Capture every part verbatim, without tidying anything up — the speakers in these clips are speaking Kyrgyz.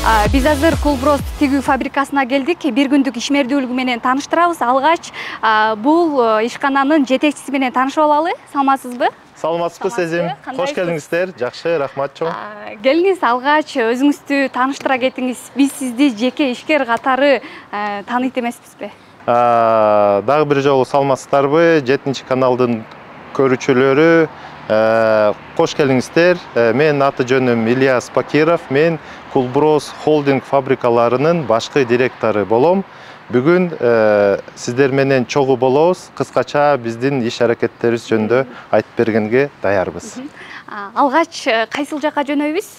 Биз азыр Кулброс тигүү фабрикасына келдик. Бир күндүк ишмердүүлүгү менен тааныштырабыз. Алгач бул ишкананын жетекчиси менен таанышып алалы. Саламатсызбы? Саламатсызбы Сезим. Кош келиңиздер. Жакшы, рахмат чоң. Келиңиз, алгач өзүңүздү тааныштыра кетиңиз. Биз сизди жеке ишкер катары тааныйт эмеспизби? Дагы бир жолу саламатсыздарбы? жетинчи каналдын көрүүчүлөрү, кош келиңиздер. Мен аты жөнүм Ильяс Бакиров. Мен Кулброс холдинг фабрикаларынын башкы директору болом. Бүгүн сиздер менен чогуу болобуз. Кыскача биздин иш аракеттерибиз жөнүндө айтып бергенге даярбыз. Алгач кайсыл жакка жөнөйбүз?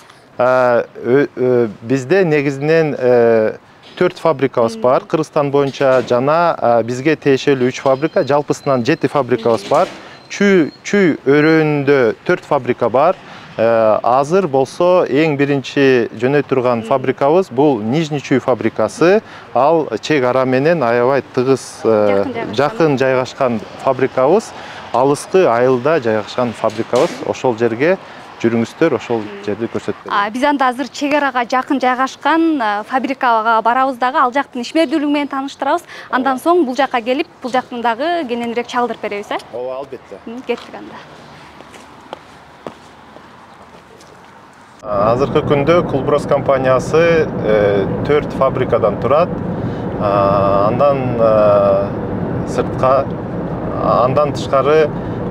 Бизде негизинен төрт фабрикабыз бар. Кыргызстан боюнча жана бизге тиешелүү үч фабрика, жалпысынан жети фабрикабыз бар. Чүй өрөөнүндө төрт фабрика бар. Азыр болсо эң биринчи жөнөй турган фабрикабыз бул Нижний Чүй фабрикасы. Ал чек ара менен аябай тыгыз жакын жайгашкан фабрикабыз. Алыскы айылда жайгашкан фабрикабыз. Ошол жерге жүрүңүздөр, ошол жерди көрсөтөбүз. Биз анда азыр чек арага жакын жайгашкан фабрикага барабыз дагы, ал жактын ишмердүүлүгү менен тааныштырабыз. Андан соң бул жакка келип, бул жактын дагы кененирээк чагылдырып беребиз, э? Ооба, албетте. Кеттик анда. Азыркы күндө Кулброс компаниясы төрт фабрикадан турат. Андан сыртка, андан тышкары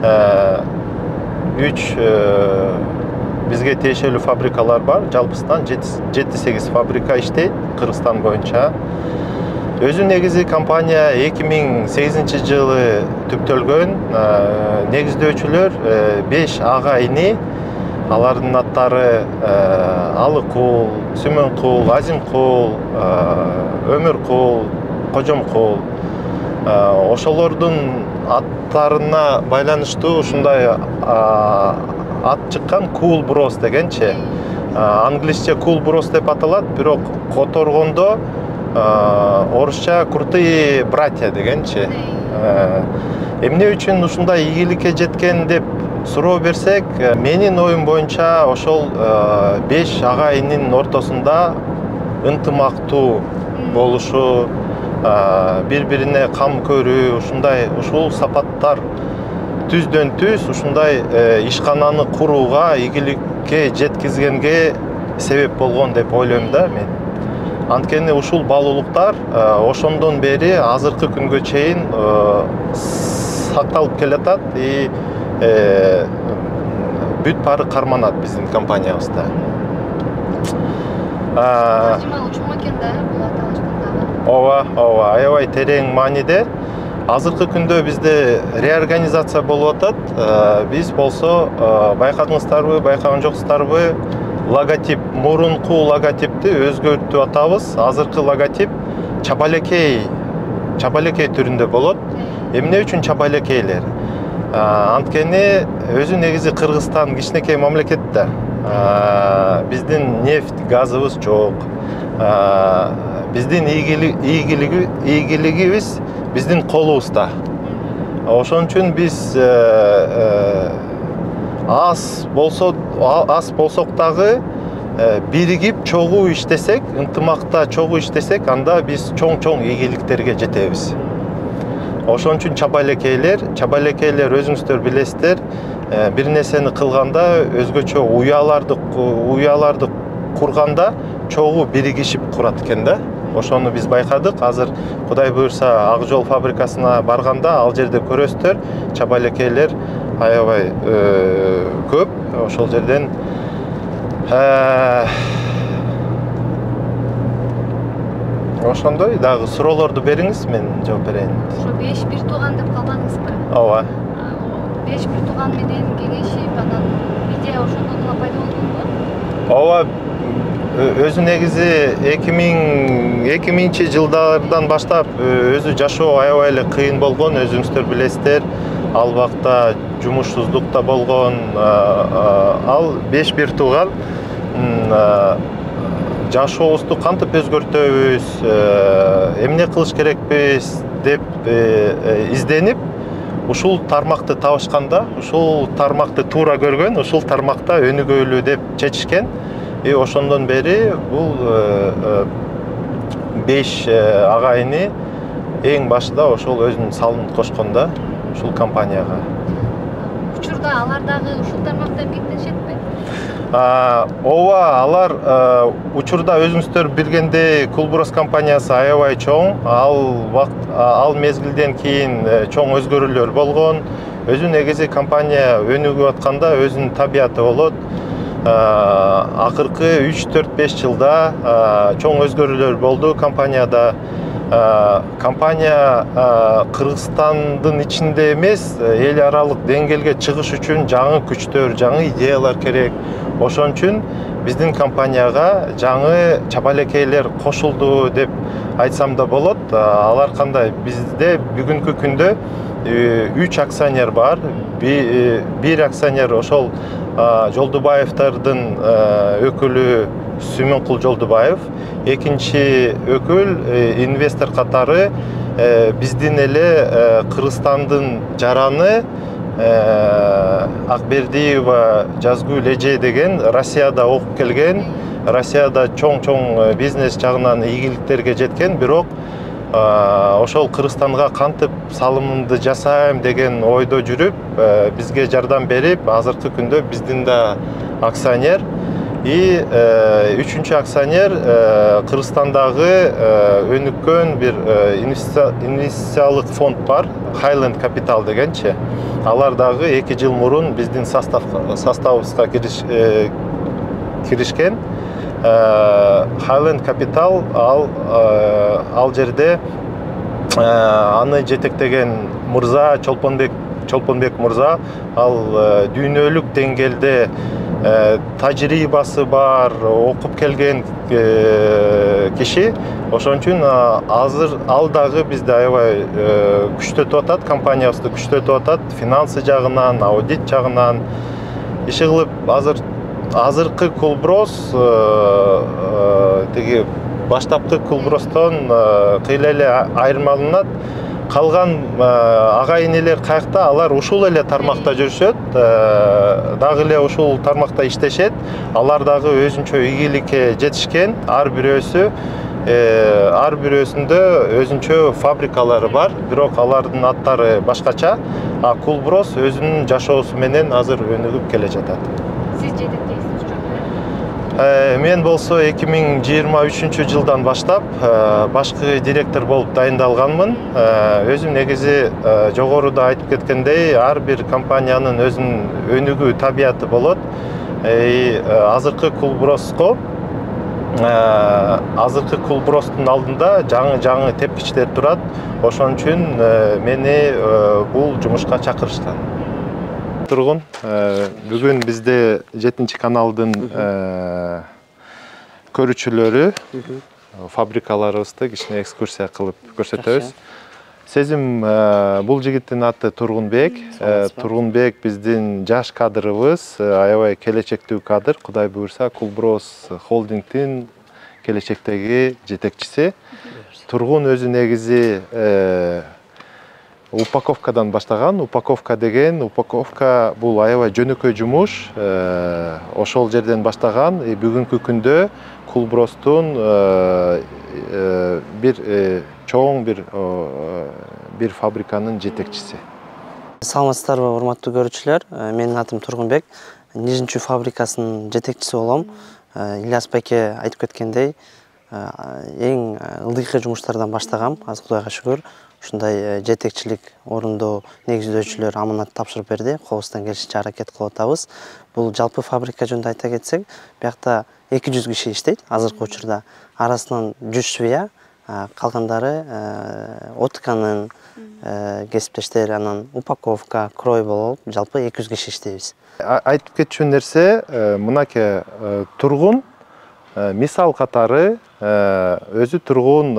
үч бизге тиешелүү фабрикалар бар. Жалпысынан жети сегиз фабрика иштейт Кыргызстан боюнча. Өзү негизи компания эки миң сегизинчи жылы түптөлгөн. Негиздөөчүлөр беш ага ини. Алардын аттары Алыкул, Сүмөнкул, Азимкул, Өмүркул, Кожомкул. Ошолордун аттарына байланыштуу ушундай ат чыккан Кулброс дегенчи. Англисче Кулброс деп аталат, бирок которгондо орусча крутые братья дегенчи. Эмне үчүн ушундай ийгиликке жеткен деп суроо берсек, менин оюм боюнча ошол беш ага инин ортосунда ынтымактуу болушу, бири-бирине кам көрүү, ушундай ушул сапаттар түздөн түз ушундай ишкананы курууга, ийгиликке жеткизгенге себеп болгон деп ойлойм да мен. Анткени ушул баалуулуктар ошондон бери азыркы күнгө чейин сакталып келатат и бүт баары карманат биздин компаниябызда. Чоң экен да бул аталыштын. Ооба, ооба, аябай терең мааниде. Азыркы күндө бизде реорганизация болуп атат. Биз болсо байкадыңыздарбы, байкаган жоксуздарбы, логотип, мурунку логотипти өзгөртүп атабыз. Азыркы логотип чабалекей, чабалекей түрүндө болот. Эмне үчүн чабалекейлер? Анткени өзү негизи Кыргызстан кичинекей мамлекет да. Биздин нефть, газыбыз жок. Биздин ийгилигибиз биздин колубузда. Ошон үчүн биз аз болсо, аз болсок дагы биригип чогуу иштесек, ынтымакта чогуу иштесек, анда биз чоң-чоң ийгиликтерге жетебиз. Ошон үчүн чабалекейлер, чабалекейлер өзүңүздөр билесиздер, бир нерсени кылганда өзгөчө уяларды уяларды курганда чогуу биригишип курат экен да. Ошону биз байкадык. Азыр Кудай буйрса Ак Жол фабрикасына барганда ал жерде көрөсүздөр, чабалекейлер аябай көп. Ошол жерден ошондой дагы суроолорду бериңиз, мен жооп берейин. Ошо беш бир тууган деп калбадыңызбы? Ооба. беш бир тууган менен кеңешип, анан идея ошондон эле пайда болгонбу? Ооба. Өзү негизи эки миңинчи жылдардан баштап өзү жашоо аябай эле кыйын болгон, өзүңүздөр билесиздер. Ал убакта жумушсуздук да болгон. Ал беш бир тууган жашообузду кантип өзгөртөбүз, эмне кылыш керекпиз деп изденип, ушул тармакты табышканда, ушул тармакты туура көргөн, ушул тармакта өнүгөлү деп чечишкен. И ошондон бери бул беш агайыны эң башында ошол өзүнүн салымын кошкон да ушул компанияга. Учурда алар дагы ушул тармакта эмгектенишетпи? Ооба, алар учурда өзүңүздөр билгендей Кулброс компаниясы аябай чоң. Ал вакыт, ал мезгилден кийин чоң өзгөрүүлөр болгон. Өзү негизи компания өнүгүп атканда өзүнүн табияты болот. Акыркы үч төрт беш жылда чоң өзгөрүүлөр болду компанияда. Компания Кыргызстандын ичинде эмес, эл аралык деңгээлге чыгыш үчүн жаңы күчтөр, жаңы идеялар керек. Ошон үчүн биздин компанияга жаңы чабалекейлер кошулду деп айтсам да болот. Алар кандай? Бизде бүгүнкү күндө үч акционер бар. Бир акционер ошол Жолдубаевдардын өкүлү Сүмөнкул Жолдубаев. Экинчи өкүл инвестор катары биздин эле Кыргызстандын жараны Акбердиева Жазгүл эже деген Россияда окуп келген, Россияда чоң-чоң бизнес жагынан ийгиликтерге жеткен, бирок ошол Кыргызстанга кантип салымымды жасайм деген ойдо жүрүп, бизге жардам берип, азыркы күндө биздин да акционер. И үчүнчү акционер Кыргызстандагы өнүккөн бир инвестициялык фонд бар, Highland Capital дегенчи. Алар дагы эки жыл мурун биздин составыбызга киришкен. Highland Capital ал ал жерде аны жетектеген мырза Чолпонбек Чолпонбек мырза, ал дүйнөлүк деңгээлде тажрыйбасы бар, окуп келген киши. Ошон үчүн азыр ал дагы бизди аябай күчтөтүп атат, компаниябызды күчтөтүп атат, финансы жагынан, аудит жагынан. Иши кылып азыр азыркы Кулброс тиги баштапкы Кулбростон кыйла эле айырмаланат. Калган агайын элер каякта? Алар ушул эле тармакта жүрүшөт, дагы эле ушул тармакта иштешет. Алар дагы өзүнчө ийгиликке жетишкен. Ар бирөөсү ар бирөөсүндө өзүнчө фабрикалары бар, бирок алардын аттары башкача. А Кулброс өзүнүн жашоосу менен азыр өнүгүп келе жатат. Сиз жетектейсиз жок? Мен болсо эки миң жыйырма үчүнчү жылдан баштап башкы директор болуп дайындалганмын. Өзүм негизи жогоруда айтып кеткендей, ар бир компаниянын өзүнүн өнүгүү табияты болот. Азыркы Кулброско азыркы Кулбростун алдында жаңы-жаңы тепкичтер турат. Ошон үчүн мени бул жумушка чакырышкан. Тургун, бүгүн бизде жетинчи каналдын көрүүчүлөрү фабрикаларыбызды кичине экскурсия кылып көрсөтөбүз. Сезим, бул жигиттин аты Тургунбек. Тургунбек биздин жаш кадрыбыз, аябай келечектүү кадр. Кудай буйрса, Кулброс холдингдин келечектеги жетекчиси. Тургун өзү негизи упаковкадан баштаган. Упаковка деген, упаковка бул аябай жөнөкөй жумуш. Ошол жерден баштаган. Бүгүнкү күндө Кулбростун бир чоң бир бир фабриканын жетекчиси. Саламатсыздарбы, урматтуу көрүүчүлөр. Менин атым Тургунбек. Нижинчүү фабрикасынын жетекчиси болом. Ильяс байке айтып кеткендей, эң ылдыйкы жумуштардан баштагам. Азыр Кудайга шүгүр. Ушундай жетекчилик орунду негиздөөчүлөр аманат тапшырып берди. Колубуздан келишинче аракет кылып атабыз. Бул жалпы фабрика жөнүндө айта кетсек, биякта эки жүз киши иштейт азыркы учурда. Арасынан жүз швея, калгандары отканын кесиптештер, анан упаковка, крой болуп, жалпы эки жүз киши иштейбиз. Айтып кетчү нерсе, мынакей Тургун мисал катары өзү Тургун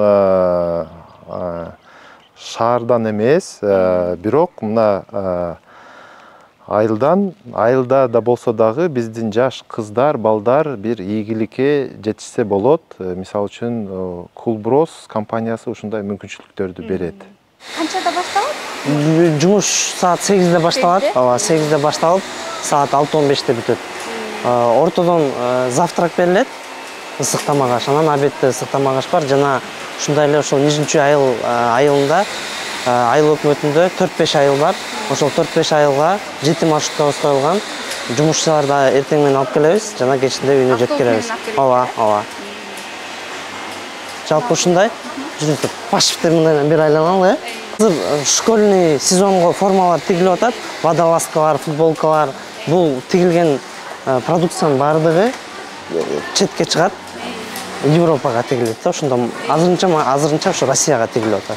шаардан эмес, бирок мына айылдан, айылда да болсо дагы биздин жаш кыздар, балдар бир ийгиликке жетишсе болот. Мисалы үчүн Кулброс компаниясы ушундай мүмкүнчүлүктөрдү берет. Канчада башталат? Жумуш саат сегизде башталат. Ооба, сегизде башталып, саат алты он беште бүтөт. ортодон завтрак берилет, ысык тамак аш, анан обедте ысык тамак аш бар. Жана ушундай эле ошол нижинчи айыл айылында айыл өкмөтүндө төрт беш айыл бар. Ошол төрт беш айылга жети маршруткабыз коюлган. Жумушчуларды эртең менен алып келебиз, жана кечинде үйүнө жеткиребиз. Ооба, ооба. Жалпы ушундай. Жүрүңүз, пашевтер мындан бери айланалы, э? Азыр школьный сезонго формалар тигилип атат. Водолазкалар, футболкалар. Бул тигилген продукциянын баардыгы четке чыгат. Европага тигилет да, ошондо азырынча азырынча ошо Россияга тигилип атат.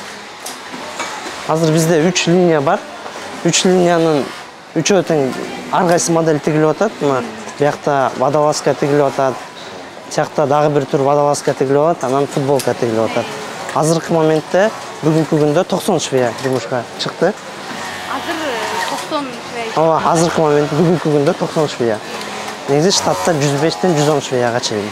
Азыр бизде үч линия бар. үч линиянын үчөө тең ар кайсы модель тигилип атат. Мына биякта водолазка тигилип атат. Тиякта дагы бир түр водолазка тигилип атат, анан футболка тигилип атат. Азыркы моментте бүгүнкү күндө токсон швея жумушка чыкты. Азыр токсон швея. Ооба, азыркы моментте бүгүнкү күндө токсон швея. Негизи штатта жүз бештен жүз он швеяга чейин.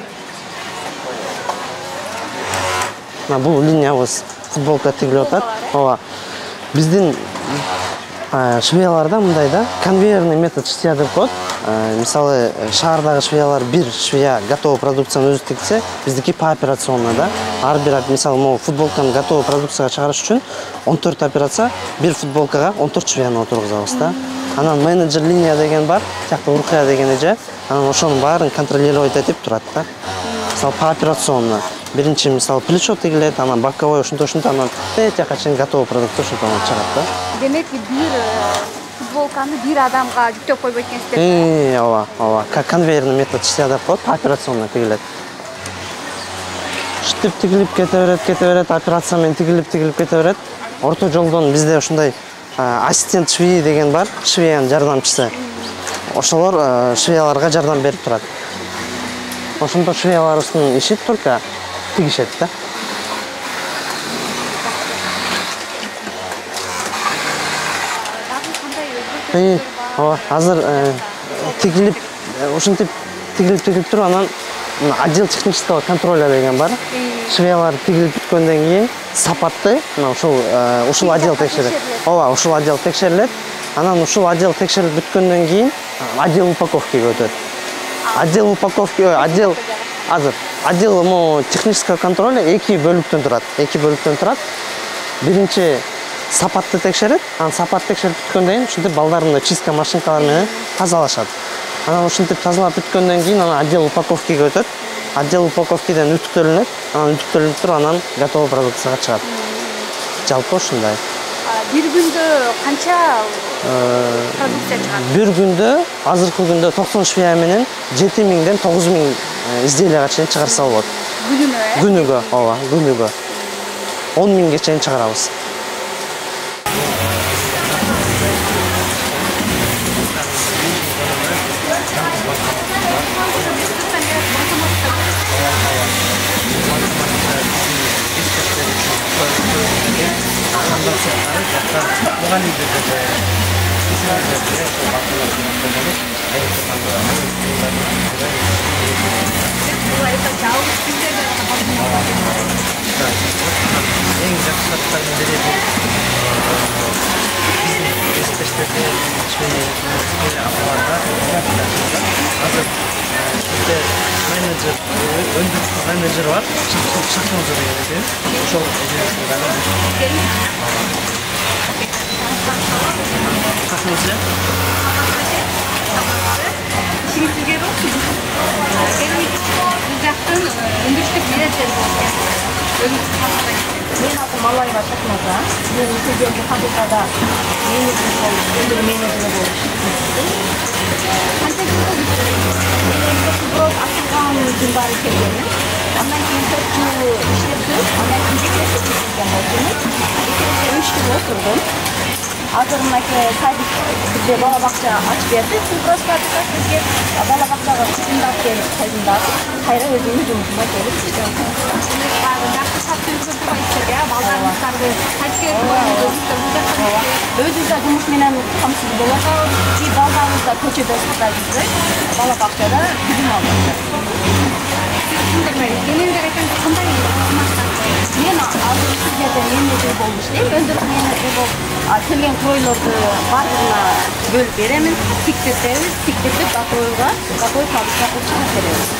Мына бул линиябыз футболка тигилип атат. Ооба. Биздин швеяларда мындай да, конвейерный метод швея деп коет. Мисалы, шаардагы швеялар бир швея готовый продукцияны өзү тигсе, биздики по операционно да. Ар бир, мисалы, могу футболканы готовый продукцияга чыгарыш үчүн он төрт операция, бир футболкага он төрт швеяны отургузабыз да. Анан менеджер линия деген бар, тиякта Уркая деген эже, анан ошонун баарын контролировать этип турат да. Мисалы, по операционно. Биринчи, мисалы, плечо тигилет, анан боковой ошонто ошонто, анан тияка чейин готовый продукт ошонто чыгат да. Демек, бир футболканы бир адамга жүктөп койбойт экенсиздер. Э, ооба, ооба. Конвейерный метод иштеп деп коет, операционно тигилет. Штип тигилип кете берет, кете берет, операция менен тигилип, тигилип кете берет. Орто жолдон бизде ушундай ассистент швеи деген бар, швеянын жардамчысы. Ошолор швеяларга жардам берип турат. Ошондо швеяларыбыздын иши только тигишет да. Э, ооба, азыр тигилип, ушинтип тигилип тигилип туруп, анан отдел технического контроля деген бар. Швеялар тигилип бүткөндөн кийин сапатты, мына ушул ушул отдел текшерет. Ооба, ушул отдел текшерилет. Анан ушул отдел текшерип бүткөндөн кийин отдел упаковкага өтөт. Отдел упаковки, отдел азыр отдел mo технического контроля эки бөлүктөн турат. эки бөлүктөн турат. Биринчи сапатты текшерет, анан сапат текшерип бүткөндөн кийин ушинтип балдарын чистка машинкалары менен тазалашат. Анан ушинтип тазалап бүткөндөн кийин анан отдел упаковкага өтөт. Отдел упаковкадан үтүктөлүнөт, анан үтүктөлүнүп туруп анан готовый продукцияга чыгат. Жалпы ушундай. Бир күндө канча продукция чыгат? Бир күндө, азыркы күндө токсон швея менен жети миңден тогуз миң изделияга чейин чыгарса болот. Күнүгө, э? Күнүгө, ооба, күнүгө. он миңге чейин чыгарабыз. Эң жакшы шарттардын бири бул эспештерде швей апаларга азыр бизде менеджер, өндүрүш менеджер бар, Шахноза деген экен. Ошол Шахноза. Işinizге болсун. Бул жактан өндүрүштүк менеджер болуп Мен атым Малаева Шахноза. Мен Итегенди фабрикада менеджер болуп, өндүрүү менеджери болуп иштейм. канча жыл болду? Мен бирок ачылган жылдары келгенмин. Андан кийин төрт жыл иштеп жүрүп, андан кийин декретке чыккан болдум. Декретте үч жыл отурдум. Азыр мынакей садик бизде бала бакча ачып берди. Просто бизге бала бакчага кызымдап келип кайдымдап, кайра өзүмдүн жумушума келип иштеп Жакшы сатып жүргөнсүздөр, э? Балдарыңыздарды кайтып өзүбүз да жумуш менен камсыз болуп атабыз. И балдарыбыз да көчөдө сатып жүрбөйт. Бала бакчада кызым алып. Кенендер айтам, кандай мен азыр ушул жерде менеджер болуп иштейм, өндүрүш менеджери болуп, келген кройлорду баардыгына бөлүп беремин, тиктетебиз, тиктетип готовойго, готовой фабрикага чыгарып беребиз.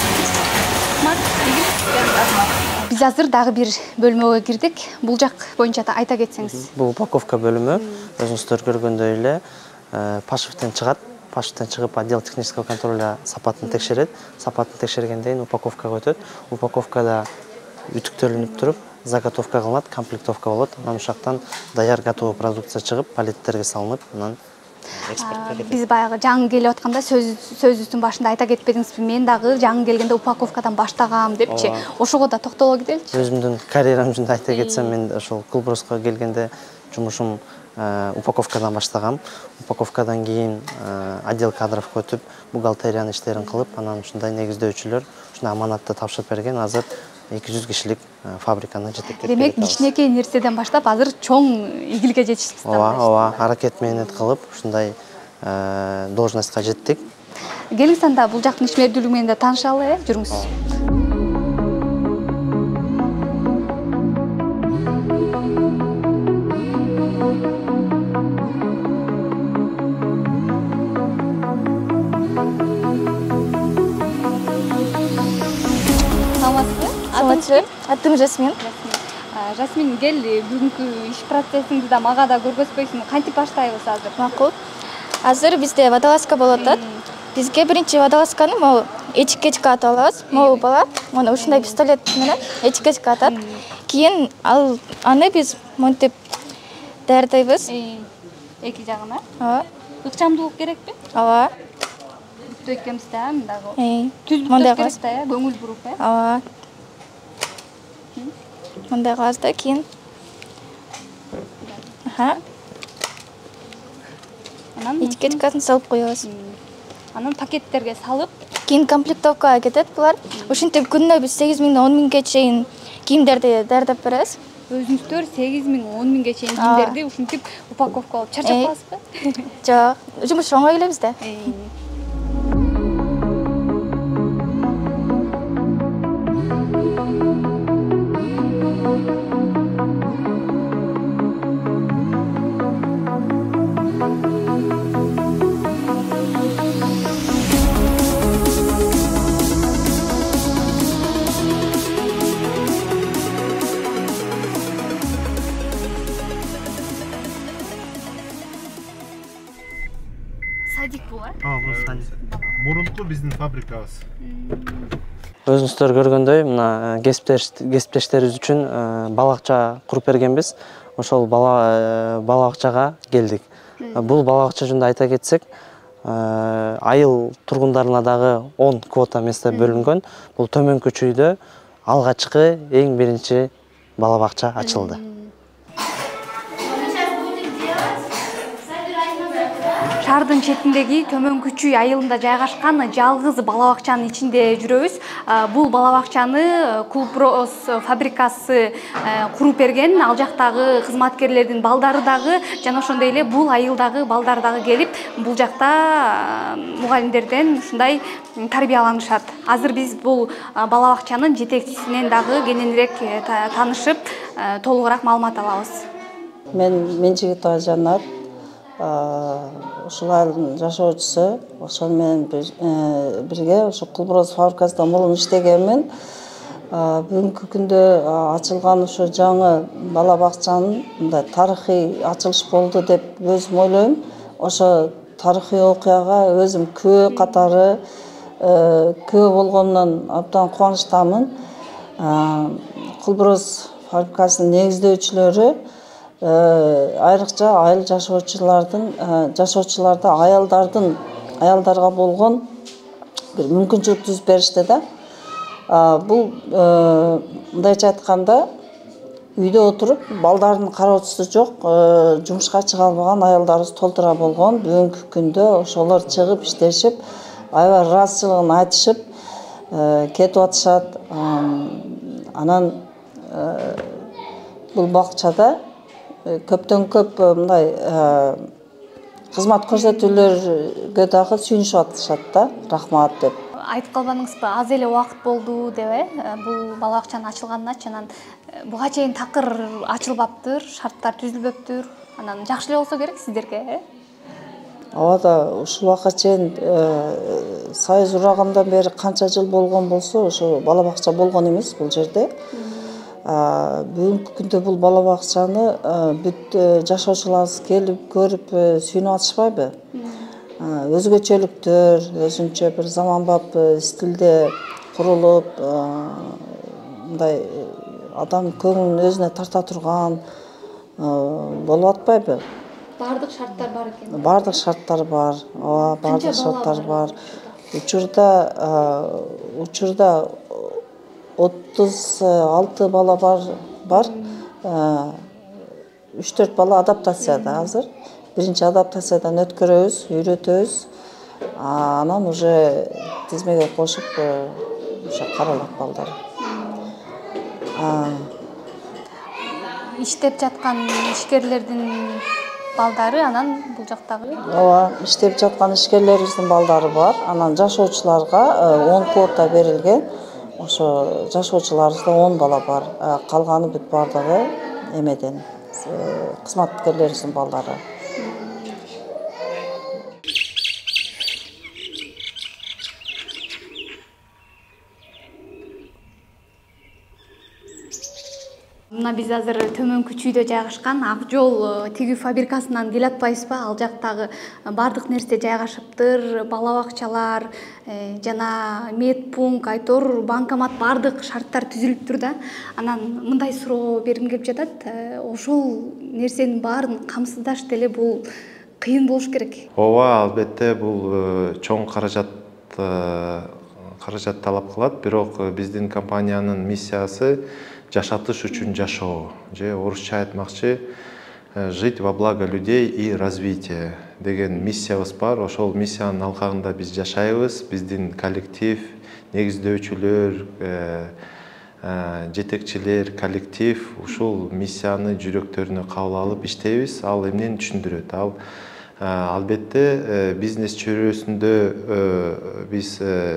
Биз азыр дагы бир бөлмөгө кирдик. Бул жак боюнча да айта кетсеңиз. Бул упаковка бөлүмү. Өзүңүздөр көргөндөй эле пашевтен чыгат. Пашевтен чыгып отдел технического контроля сапатын текшерет. Сапатын текшергенден кийин упаковкага өтөт. Упаковкада үтүктөлүнүп туруп, заготовка кылынат, комплектовка болот. Анан ушактан даяр готовый продукция чыгып, палеттерге салынып, анан экспортко кетет. Биз баягы жаңы келип атканда сөзүбүздүн башында айта кетпедиңизби? Мен дагы жаңы келгенде упаковкадан баштагам депчи. Ошого да токтоло кетеличи. Өзүмдүн карьерам жөнүндө айта кетсем, мен ошол Кулброско келгенде жумушум упаковкадан баштагам. Упаковкадан кийин отдел кадровго өтүп, бухгалтериянын иштерин кылып, анан ушундай негиздөөчүлөр ушундай аманатты тапшырып берген. Азыр эки жүз кишилик фабриканы жетектеп келе Демек, кичинекей нерседен баштап азыр чоң ийгиликке жетиштиңиз. Ооба, ооба, аракет менен кылып, ушундай должностька жеттик. Келиңиз анда бул жактын ишмердүүлүгү менен да таанышалы, э, жүрүңүз. Саламатсызбы? Атым Жасмин. Жасмин, кел, бүгүнкү иш процессиңди да мага да көргөзбөйсүңбү? Кантип баштайбыз азыр? Макул. Азыр бизде водолазка болуп атат. Бизге биринчи водолазканы могу этикетка атып алабыз. Могу бала, мына ушундай пистолет менен этикетка атат. Кийин ал аны биз монтип даярдайбыз. Эки жагына. Ооба. Ыкчамдуулук керекпи? Ооба. Бүттү экенбиз да мындагы. Түз бүттү керек да, э, көңүл буруп, э? Ооба. Мындай кылабыз да, кийин. Аха. Анан этикеткасын салып коебуз. Анан пакеттерге салып, кийин комплектовкага кетет булар. Ушинтип күнүнө биз сегиз миңден он миңге чейин кийимдерди даярдап беребиз. Өзүңүздөр сегиз миң он миңге чейин кийимдерди ушинтип упаковкалап чарчап каласызбы? Жок, жумуш оңой эле бизде. Садик бул, э? Ооба, бул садик. Мурунку биздин фабрикабыз. Өзүңүздөр көргөндөй, мына кесиптештерибиз үчүн балакча куруп бергенбиз. Ошол балакчага келдик. Бул балакча жөнүндө айта кетсек, айыл тургундарына дагы он квота место бөлүнгөн. Бул төмөнкү чүйдө алгачкы эң биринчи бала бакча ачылды. Шаардын четиндеги Төмөнкү Чүй айылында жайгашкан жалгыз бала бакчанын ичинде жүрөбүз. Бул бала бакчаны Кулброс фабрикасы куруп берген. Ал жактагы кызматкерлердин балдары дагы жана ошондой эле бул айылдагы балдар дагы келип, бул жакта мугалимдерден ушундай тарбияланышат. Азыр биз бул бала бакчанын жетекчисинен дагы кененирээк таанышып, толугураак маалымат алабыз. Мен Менжигитова Жанат, ушул айылдын жашоочусу. Ошол менен бирге ошо Кулброс фабрикасында мурун иштегенмин. Бүгүнкү күндө ачылган ошо жаңы бала бакчанын мындай тарыхый ачылыш болду деп өзүм ойлойм. Ошо тарыхый окуяга өзүм күбө катары күбө болгондон абдан кубанычтамын. Кулброс фабрикасынын негиздөөчүлөрү айрыкча айыл жашоочулардын жашоочуларды аялдардын аялдарга болгон бир мүмкүнчүлүк түзүп беришти да. Бул мындайча айтканда үйдө отуруп балдардын кароочусу жок, жумушка чыга албаган аялдарыбыз толтура болгон. Бүгүнкү күндө ошолор чыгып иштешип, аябай ыраазычылыгын айтышып кетип атышат. Анан бул бакчада көптөн көп мындай кызмат көрсөтүүлөргө дагы сүйүнүшүп атышат да. Рахмат деп. Айтып калбадыңызбы, аз эле убакыт болду деп, э? Бул бала бакчанын ачылганына анан буга чейин такыр ачылбаптыр, шарттар түзүлбөптүр. Анан жакшы эле болсо керек сиздерге. Ооба да ушул убакка чейин Союз урагандан бери канча жыл болгон болсо, ошо бала бакча болгон эмес бул жерде. Бүгүнкү күндө бул бала бакчаны бүт жашоочуларыбыз келип көрүп сүйүнүп атышпайбы? Өзгөчөлүктөр, өзүнчө бир заманбап стилде курулуп, мындай адам көңүлүн өзүнө тарта турган болуп атпайбы? Бардык шарттар бар экен. Бардык шарттар бар. Ооба, бардык шарттар бар. Учурда учурда отуз алты бала бар. бар. үч төрт бала адаптацияда азыр. Биринчи адаптациядан өткөрөбүз, үйрөтөбүз. Анан уже тизмеге кошуп ошо каралат балдар. Иштеп жаткан ишкерлердин балдары анан бул жактагы? Ооба, иштеп жаткан ишкерлерибиздин балдары бар. Анан жашоочуларга он квота берилген. Ошо жашоочуларыбызда он бала бар. Калганы бүт бардыгы эмеден, кызматкерлерибиздин балдары. Мына биз азыр төмөнкү чүйдө жайгашкан Ак жол тигүү фабрикасынан келе атпайбызбы? Ал жактагы бардык нерсе жайгашыптыр, бала бакчалар, жана медпункт, айтор, банкомат, бардык шарттар түзүлүптүр да. Анан мындай суроо бергим келип жатат. Ошол нерсенин баарын камсыздаш деле бул кыйын болуш керек. Ооба, албетте бул чоң каражат каражат талап кылат, бирок биздин компаниянын миссиясы жашатыш үчүн жашоо, же орусча айтмакчы жить во благо людей и развитие деген миссиябыз бар. Ошол миссиянын алкагында биз жашайбыз. Биздин коллектив, негиздөөчүлөр, жетекчилер, коллектив ушул миссияны жүрөктөрүнө кабыл алып иштейбиз. Ал эмнени түшүндүрөт? Ал албетте бизнес чөйрөсүндө биз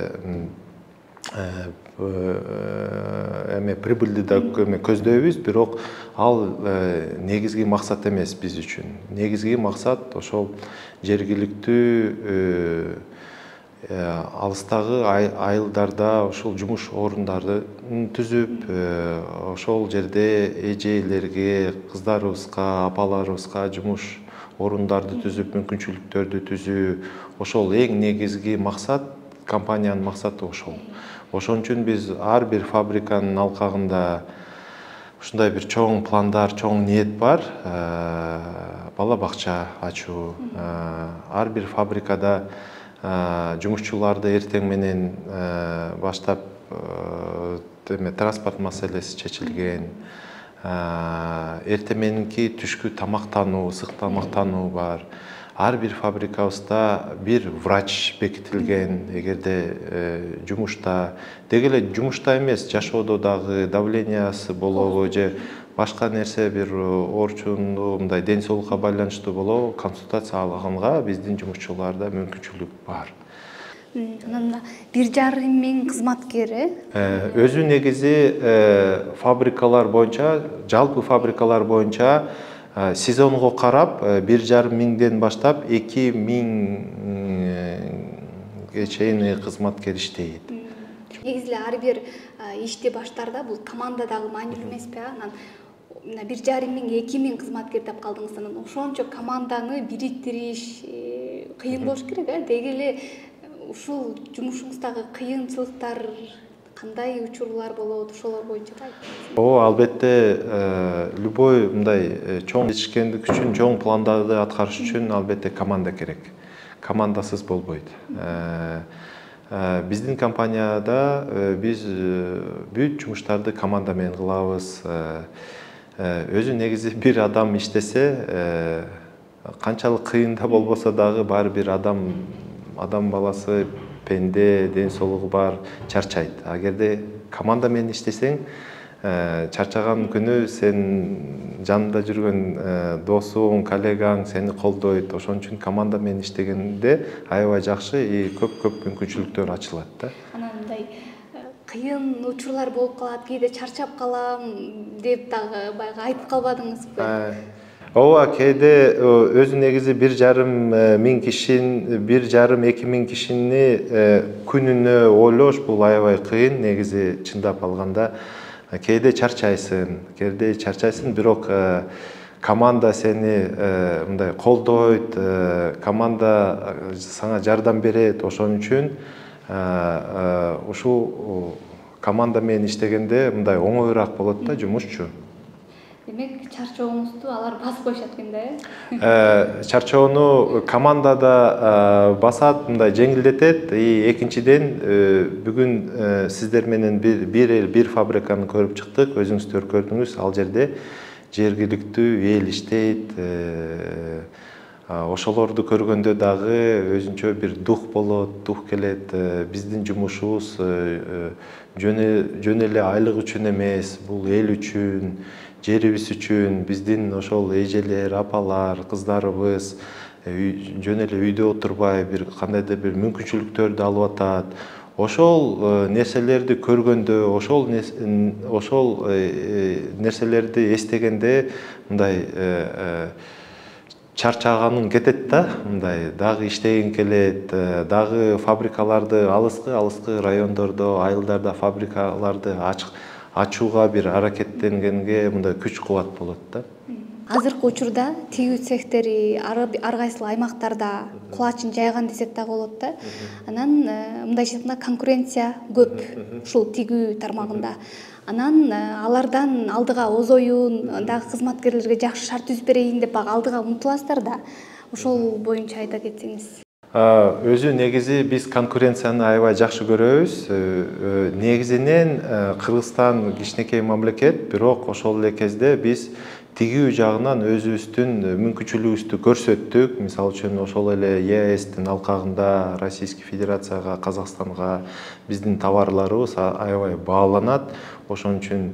эме прибыльди да көздөйбүз, бирок ал негизги максат эмес биз үчүн. Негизги максат ошол жергиликтүү алыстагы айылдарда ошол жумуш орундарын түзүп, ошол жерде эжелерге, кыздарыбызга, апаларыбызга жумуш орундарды түзүп, мүмкүнчүлүктөрдү түзүү. Ошол эң негизги максат, компаниянын максаты ошол. Ошон үчүн биз ар бир фабриканын алкагында ушундай бир чоң пландар, чоң ниет бар. Бала бакча ачуу, ар бир фабрикада жумушчуларды эртең менен баштап транспорт маселеси чечилген. Эртең мененки түшкү тамактануу, ысык тамактануу бар. Ар бир фабрикабызда бир врач бекитилген, эгерде жумушта, деги эле жумушта эмес, жашоодо дагы давлениясы болобу же башка нерсе бир оорчундуу, мындай ден соолукка байланыштуу болобу, консультация алганга биздин жумушчуларда мүмкүнчүлүк бар. Анан бир жарым миң кызматкери? Өзү негизи фабрикалар боюнча, жалпы фабрикалар боюнча сезонго карап бир жарым миңден баштап эки миңге чейин кызматкер иштейт. Негизи эле ар бир ишти баштарда бул команда дагы маанилүү эмеспи? Анан бир жарым миң, эки миң кызматкер деп калдыңыз. Анан ошончо команданы бириктириш кыйын болуш керек, э? Деги эле ушул жумушуңуздагы кыйынчылыктар кандай учурлар болот, ошолор боюнча да айтыңыз. О, албетте, любой мындай чоң жетишкендик үчүн, чоң пландарды аткарыш үчүн албетте команда керек. Командасыз болбойт. Биздин компанияда биз бүт жумуштарды команда менен кылабыз. Өзү негизи бир адам иштесе, канчалык кыйын да болбосо дагы баары бир адам адам баласы пенде, ден соолугу бар, чарчайт. Агерде команда менен иштесең, чарчаган күнү сен жанында жүргөн досуң, коллегаң сени колдойт. Ошон үчүн команда менен иштегенде аябай жакшы и көп-көп мүмкүнчүлүктөр ачылат да. Анан мындай кыйын учурлар болуп калат, кээде чарчап калам деп дагы баягы айтып калбадыңызбы? Ооба, кээде өзү негизи бир жарым миң кишини, бир жарым эки миң кишини күнүнө ойлош бул аябай кыйын. Негизи чындап алганда кээде чарчайсың, кээде чарчайсың, бирок команда сени мындай колдойт, команда сага жардам берет. Ошон үчүн ушул команда менен иштегенде мындай оңоюраак болот да жумушчу. Демек, чарчооңузду алар басып коюшат экен да, э? Чарчоону командада басат, мындай жеңилдетет. Экинчиден, бүгүн сиздер менен бир эл, бир фабриканы көрүп чыктык, өзүңүздөр көрдүңүз. Ал жерде жергиликтүү эл иштейт. Ошолорду көргөндө дагы өзүнчө бир дух болот, дух келет. Биздин жумушубуз жөн эле айлык үчүн эмес, бул эл үчүн, жерибиз үчүн, биздин ошол эжелер, апалар, кыздарыбыз жөн эле үйдө отурбай бир кандайдыр бир мүмкүнчүлүктөрдү алып атат. Ошол нерселерди көргөндө, ошол ошол нерселерди эстегенде мындай чарчаганың кетет да, мындай дагы иштеген келет, дагы фабрикаларды алыскы алыскы райондордо, айылдарда фабрикаларды ачууга бир аракеттенгенге мындай күч кубат болот да. Азыркы учурда тигүү цехтери ар кайсыл аймактарда кулачын жайган десек дагы болот да. Анан мындайча айтканда конкуренция көп ушул тигүү тармагында. Анан алардан алдыга озоюн, дагы кызматкерлерге жакшы шарт түзүп берейин деп багы алдыга умтуласыздар да. Ошол боюнча айта кетсеңиз. Өзү негизи биз конкуренцияны аябай жакшы көрөбүз. Негизинен Кыргызстан кичинекей мамлекет, бирок ошол эле кезде биз тигүү жагынан өзүбүздүн мүмкүнчүлүгүбүздү көрсөттүк. Мисалы үчүн ошол эле Е А Эстин алкагында Российский Федерацияга, Казакстанга биздин товарларыбыз аябай бааланат. Ошон үчүн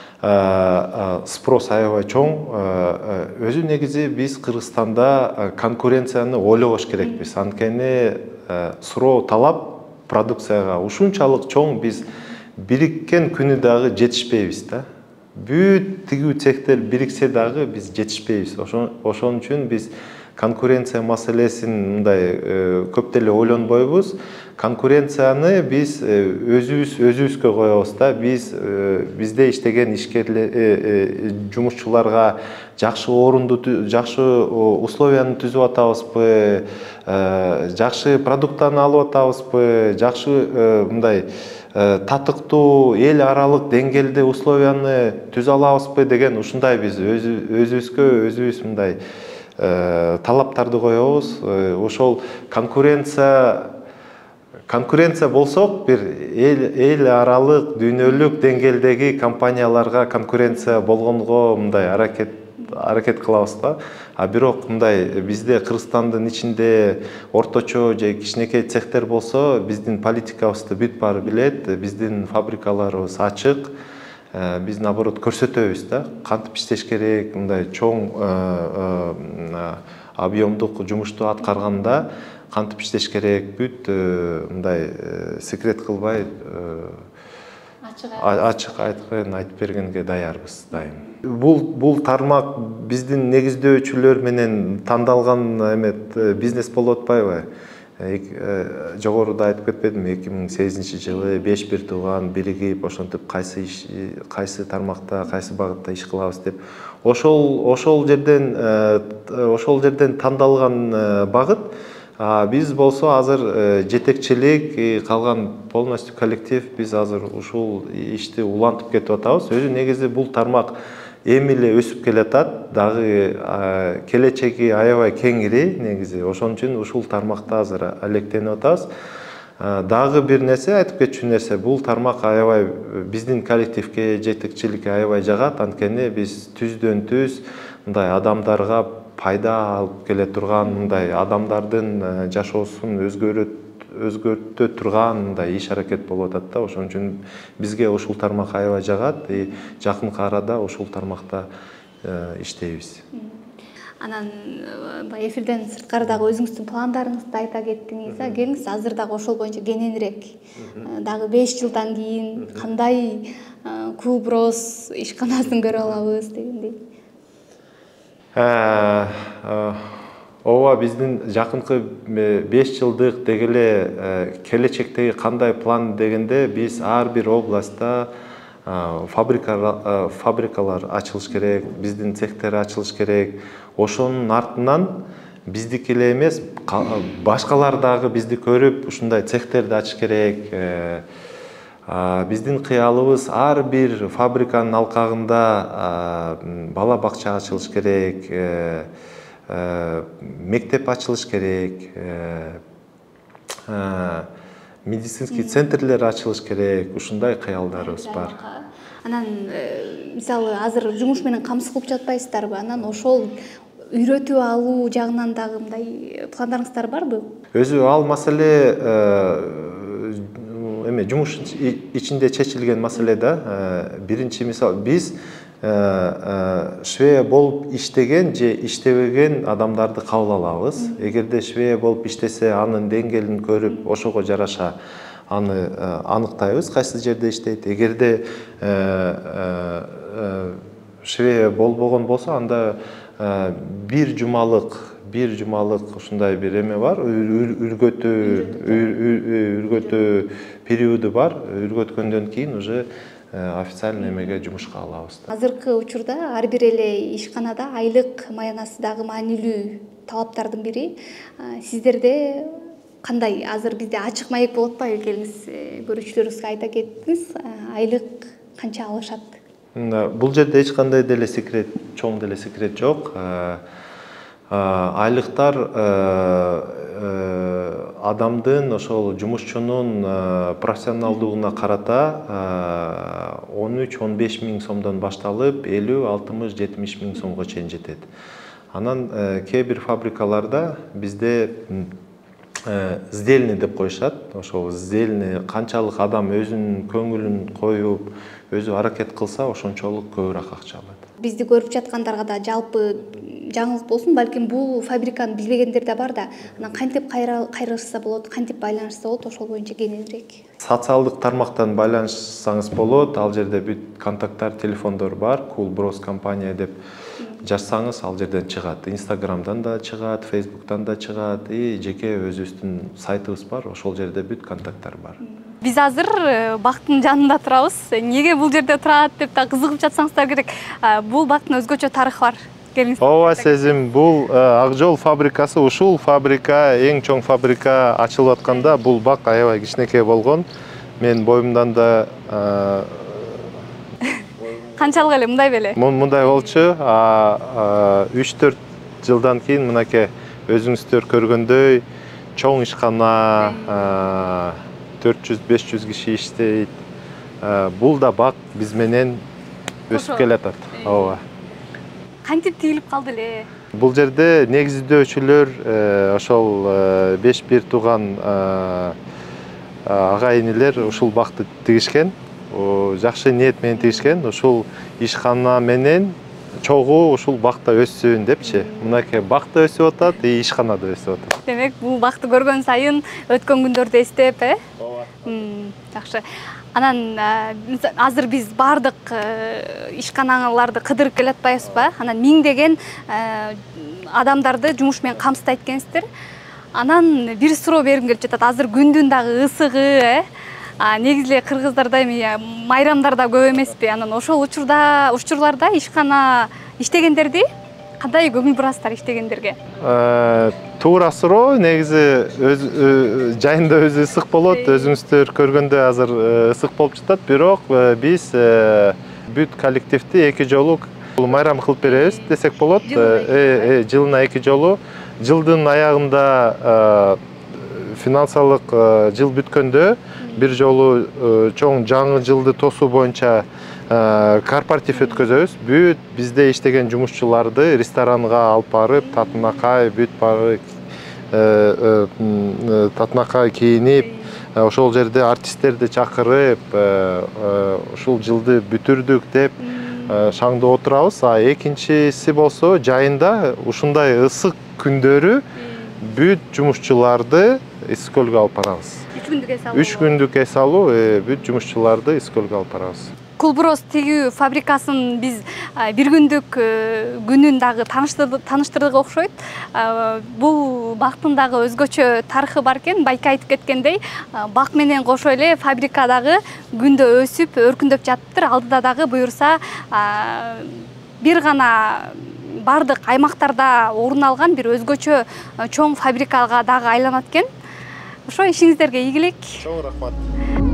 спрос аябай чоң. Өзү негизи биз Кыргызстанда конкуренцияны ойлобош керекпиз. Анткени суроо талап продукцияга ушунчалык чоң, биз бириккен күнү дагы жетишпейбиз да. Бүт тигүү цехтер бириксе дагы биз жетишпейбиз. Ошон үчүн биз конкуренция маселесин мындай көп деле ойлонбойбуз. Конкуренцияны биз өзүбүз өзүбүзгө коебуз да. Биз бизде иштеген ишкерлер, жумушчуларга жакшы орунду, жакшы условияны түзүп атабызбы, жакшы продуктаны алып атабызбы, жакшы мындай татыктуу эл аралык деңгээлде условияны түзө алабызбы деген ушундай биз өзүбүзгө өзүбүз мындай талаптарды коебуз. Ошол конкуренция конкуренция болсок, бир эл аралык дүйнөлүк деңгээлдеги компанияларга конкуренция болгонго мындай аракет аракет кылабыз да. А бирок мындай бизде Кыргызстандын ичинде орточо же кичинекей цехтер болсо, биздин политикабызды бүт баары билет, биздин фабрикаларыбыз ачык. Биз наоборот көрсөтөбүз да, кантип иштеш керек, мындай чоң объемдук жумушту аткарганда кантип иштеш керек, бүт мындай секрет кылбай ачык айтып бергенге даярбыз дайым. Бул бул тармак биздин негиздөөчүлөр менен тандалган эмет бизнес болуп атпайбы? Жогоруда айтып кетпедим, эки миң сегизинчи жылы беш бир тууган биригип ошентип кайсы кайсы тармакта, кайсы багытта иш кылабыз деп. Ошол ошол жерден ошол жерден тандалган багыт. Биз болсо азыр жетекчилик, калган полностью коллектив биз азыр ушул ишти улантып кетип атабыз. Өзү негизи бул тармак эми эле өсүп келатат, дагы келечеги аябай кеңири негизи. Ошон үчүн ушул тармакта азыр алектенип атабыз. Дагы бир нерсе айтып кетчү нерсе, бул тармак аябай биздин коллективге, жетекчиликке аябай жагат. Анткени биз түздөн түз мындай адамдарга пайда алып келе турган, мындай адамдардын жашоосун өзгөртө турган мындай иш аракет болуп атат да. Ошон үчүн бизге ушул тармак аябай жагат. Жакынкы арада ушул тармакта иштейбиз. Анан баягы эфирден сырткары дагы өзүңүздүн пландарыңызды айта кеттиңиз. Келиңиз азыр дагы ошол боюнча кененирээк дагы беш жылдан кийин кандай Кулброс ишканасын көрө алабыз дегендей. Ооба, биздин жакынкы беш жылдык деги эле келечектеги кандай план дегенде биз ар бир областта фабрикалар ачылыш керек, биздин цехтер ачылыш керек. Ошонун артынан биздики эле эмес, башкалар дагы бизди көрүп ушундай цехтерди ачыш керек. Биздин кыялыбыз ар бир фабриканын алкагында бала бакча ачылыш керек, мектеп ачылыш керек, медицинский центрлер ачылыш керек. Ушундай кыялдарыбыз бар. Анан мисалы азыр жумуш менен камсыз кылып жатпайсыздарбы? Анан ошол үйрөтүп алуу жагынан дагы мындай пландарыңыздар барбы? Өзү ал маселе эме жумуш ичинде чечилген маселе да. Биринчи мисал биз швея болуп иштеген же иштебеген адамдарды кабыл алабыз. Эгерде швея болуп иштесе, анын деңгээлин көрүп, ошого жараша аны аныктайбыз, кайсы жерде иштейт. Эгерде швея болбогон болсо, анда бир жумалык, бир жумалык ушундай бир эме бар, үргөтүү, үргөтүү периоду бар. Үргөткөндөн кийин уже официально эмеге жумушка алабыз. Азыркы учурда ар бир эле ишканада айлык маянасы дагы маанилүү талаптардын бири. Сиздерде кандай? Азыр бизде ачык маек болот атпайбы? Келиңиз көрүүчүлөрүбүзгө айта кеттиңиз. Айлык канча алышат? Бул жерде эч кандай деле секрет, чоң деле секрет жок. Айлыктар адамдын, ошол жумушчунун профессионалдыгына карата он үч он беш миң сомдон башталып, элүү алтымыш жетимиш миң сомго чейин жетет. Анан кээ бир фабрикаларда бизде сдельный деп коюшат. Ошол сдельный канчалык адам өзүнүн көңүлүн коюп, өзү аракет кылса, ошончолук көбүрөөк акча алат. Бизди көрүп жаткандарга да жалпы жаңылык болсун, балким бул фабриканы билбегендер да бар да. Анан кантип кайрылышса болот, кантип байланышса болот, ошол боюнча кененирээк. Социалдык тармактан байланышсаңыз болот. Ал жерде бүт контакттар, телефондор бар. Кулброс компания деп жазсаңыз, ал жерден чыгат. Инстаграмдан да чыгат, Фейсбуктан да чыгат, и жеке өзүбүздүн сайтыбыз бар. Ошол жерде бүт контакттар бар. Биз азыр бактын жанында турабыз. Неге бул жерде турат деп да кызыгып жатсаңыздар керек. Бул бактын өзгөчө тарыхы бар. Ооба, сезим, бул Ак жол фабрикасы, ушул фабрика, эң чоң фабрика ачылып атканда, бул бак аябай кичинекей болгон. Мен боюмдан да канчалык эле мындай беле? Мындай болчу. үч төрт жылдан кийин мынакей өзүңүздөр көргөндөй чоң ишкана, төрт жүз беш жүз киши иштейт. Бул да бак биз менен өсүп келатат. Ооба. Кантип тийилип калды эле? Бул жерде негиздөөчүлөр ошол беш бир тууган ага-инилер ушул бакты тигишкен. Жакшы ниет менен тигишкен. Ушул ишкана менен чогуу ушул бакта өссүн депчи. Мынакей бакта өсүп атат, и ишкана да өсүп атат. Демек, бул бакты көргөн сайын өткөн күндөрдү эстеп, э? Ооба. Жакшы. Анан азыр биз бардык ишканаларды кыдырып келатпайбызбы? Анан миңдеген адамдарды жумуш менен камсыздайт экенсиздер. Анан бир суроо бергим келип жатат. Азыр күндүн дагы ысыгы, э? Негизи эле кыргыздарда эми майрамдар да көп эмеспи? Анан ошол учурда, учурларда ишкана иштегендерди кандай көңүл бурасыздар иштегендерге? Туура суроо. Негизи жайында өзү ысык болот. Өзүңүздөр көргөндө азыр ысык болуп жатат. Бирок биз бүт коллективди эки жолу майрам кылып беребиз десек болот. Жылына эки жолу. Жылдын аягында финансылык жыл бүткөндө бир жолу чоң жаңы жылды тосуу боюнча корпоратив өткөзөбүз. Бүт бизде иштеген жумушчуларды ресторанга алып барып, татынакай, бүт барып, татынакай кийинип, ошол жерде артисттерди чакырып, ушул жылды бүтүрдүк деп шаңда отурабыз. А экинчиси болсо жайында ушундай ысык күндөрү бүт жумушчуларды эс көлгө алып барабыз. үч күндүк эс алуу. үч күндүк эс алуу бүт жумушчуларды эс көлгө алып барабыз. Кулбуроз тигүү фабрикасын биз бир күндүк күнүн дагы тааныштырдык окшойт. Бул бактын дагы өзгөчө тарыхы бар экен. Байка айтып кеткендей, бак менен кошо эле фабрика дагы күндө өсүп, өркүндөп жатыптыр. Алдыда дагы буюрса бир гана бардык аймактарда орун алган бир өзгөчө чоң фабрикага дагы айланат экен. Ошо ишиңиздерге ийгилик. Чоң рахмат.